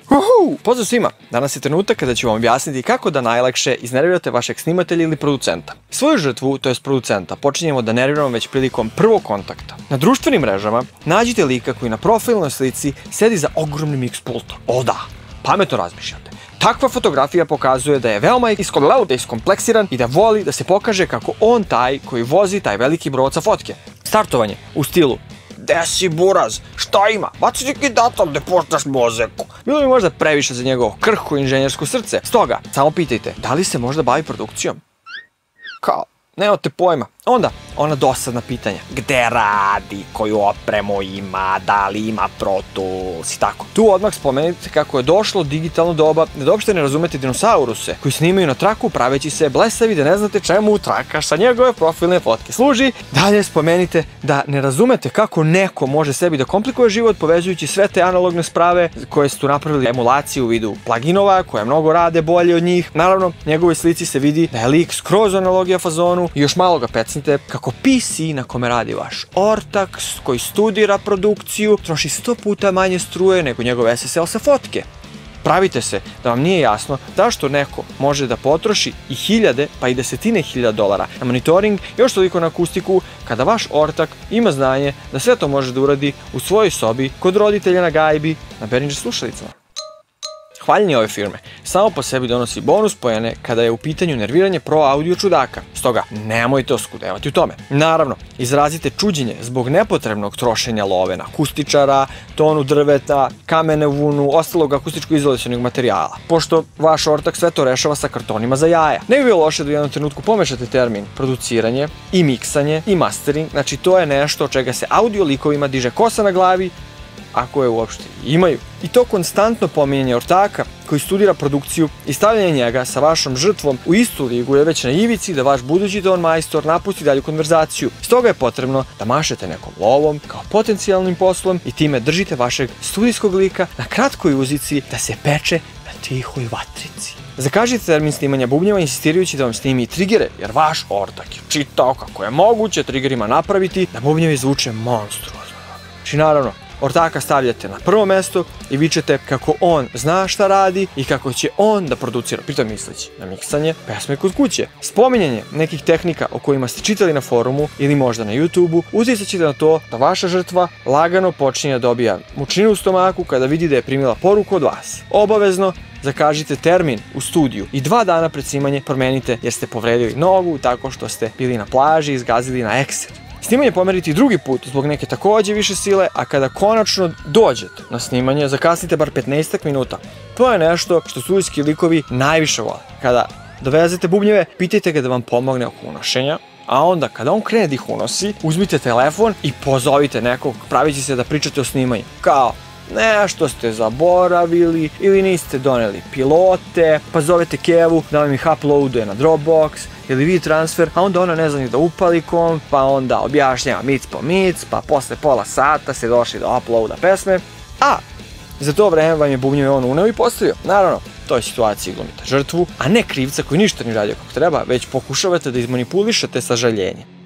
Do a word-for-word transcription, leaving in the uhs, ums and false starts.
Uhu! Pozdrav svima! Danas je trenutak kada ću vam objasniti kako da najlakše iznervirate vašeg snimatelja ili producenta. Svoju žrtvu, to jest producenta, počinjemo da nerviramo već prilikom prvog kontakta. Na društvenim mrežama nađite lika koji na profilnoj slici sedi za ogromnim X pultom. O da, pametno razmišljate. Takva fotografija pokazuje da je veoma iskompleksiran i da voli da se pokaže kako on taj koji vozi taj veliki brod sa fotke. Startovanje u stilu: "Gde si buraz? Šta ima? Baci neki dator gde poštaš mozeku." Bilo bi možda previše za njegovo krhko inženjersko srce. Stoga, samo pitajte, da li se možda bavi produkcijom? Kao, nemate pojma. Onda, ona dosadna pitanja. Gde radi? Koju opremu ima? Da li ima Pro Tools? I tako. Tu odmah spomenite kako je došlo digitalno doba da uopšte ne razumete dinosauruse koji snimaju na traku praveći se blesavi da ne znate čemu traka sa njegove profilne fotke služi. Dalje spomenite da ne razumete kako neko može sebi da komplikuje život povezujući sve te analogne sprave koje su napravili emulaciju u vidu pluginova koje mnogo rade bolje od njih. Naravno, njegovoj slici se vidi da je lik skroz analogija fazonu i još malo ga pecnite kako P C na kome radi vaš ortak koji studira produkciju troši sto puta manje struje nego njegov S S L sa fotke. Pravite se da vam nije jasno zašto neko može da potroši i hiljade pa i desetine hiljada dolara na monitoring, još toliko na akustiku, kada vaš ortak ima znanje da sve to može da uradi u svojoj sobi, kod roditelja na gajbi, na Behringer slušalicama. Hvaljenje ove firme samo po sebi donosi bonus poene kada je u pitanju nerviranje pro audio čudaka, stoga nemojte oskudevati u tome. Naravno, izrazite čuđenje zbog nepotrebnog trošenja love na akustičara, tonu drveta, kamene vunu, ostalog akustičko-izolacionog materijala, pošto vaš ortak sve to rešava sa kartonima za jaja. Ne bi bilo loše da u jednom trenutku pomešate termin produciranje i miksanje i mastering, znači to je nešto od čega se audio likovima diže kosa na glavi, ako je uopšte imaju. I to konstantno pominjanje ortaka koji studira produkciju i stavljanje njega sa vašom žrtvom u istu ligu je već na ivici da vaš budući ton majstor napusti dalju konverzaciju. Stoga je potrebno da mašete nekom lovom kao potencijalnim poslom i time držite vašeg studijskog lika na kratkoj uzici da se peče na tihoj vatrici. Zakažite termin snimanja bubnjeva insistirajući da vam snimi i trigere, jer vaš ortak je čitao kako je moguće trigerima napraviti da bubnjevi zvuče monstruozno. Znači naravno, ortaka stavljate na prvo mesto i vičete kako on zna šta radi i kako će on da producira, pritom misleći na miksanje pesme kod kuće. Spominjanje nekih tehnika o kojima ste čitali na forumu ili možda na YouTubeu uticat ćete na to da vaša žrtva lagano počinje da dobija mučninu u stomaku kada vidi da je primila poruku od vas. Obavezno zakažite termin u studiju i dva dana pred snimanje promenite jer ste povredili nogu tako što ste bili na plaži i zgazili na ekser. Snimanje pomeriti drugi put zbog neke takođe više sile, a kada konačno dođete na snimanje, zakasnite bar petnaestak minuta. To je nešto što studijski likovi najviše vole. Kada dovezete bubnjeve, pitajte ga da vam pomogne oko unošenja, a onda kada on krene da ih unosi, uzmite telefon i pozovite nekog pravići se da pričate o snimanju. Kao, nešto ste zaboravili ili niste doneli pilote, pa zovete Kevu da vam ih uploaduje na Dropbox ili WeTransfer, a onda ona ne zna ni da upali komp, pa onda objašnjava mic po mic, pa posle pola sata ste došli do uploada pesme, a za to vreme vam je bubnjeve on uneo i postavio. Naravno, u toj situaciji glumite žrtvu, a ne krivca koji ništa ne radi kako treba, već pokušavate da izmanipulišete sažaljenje.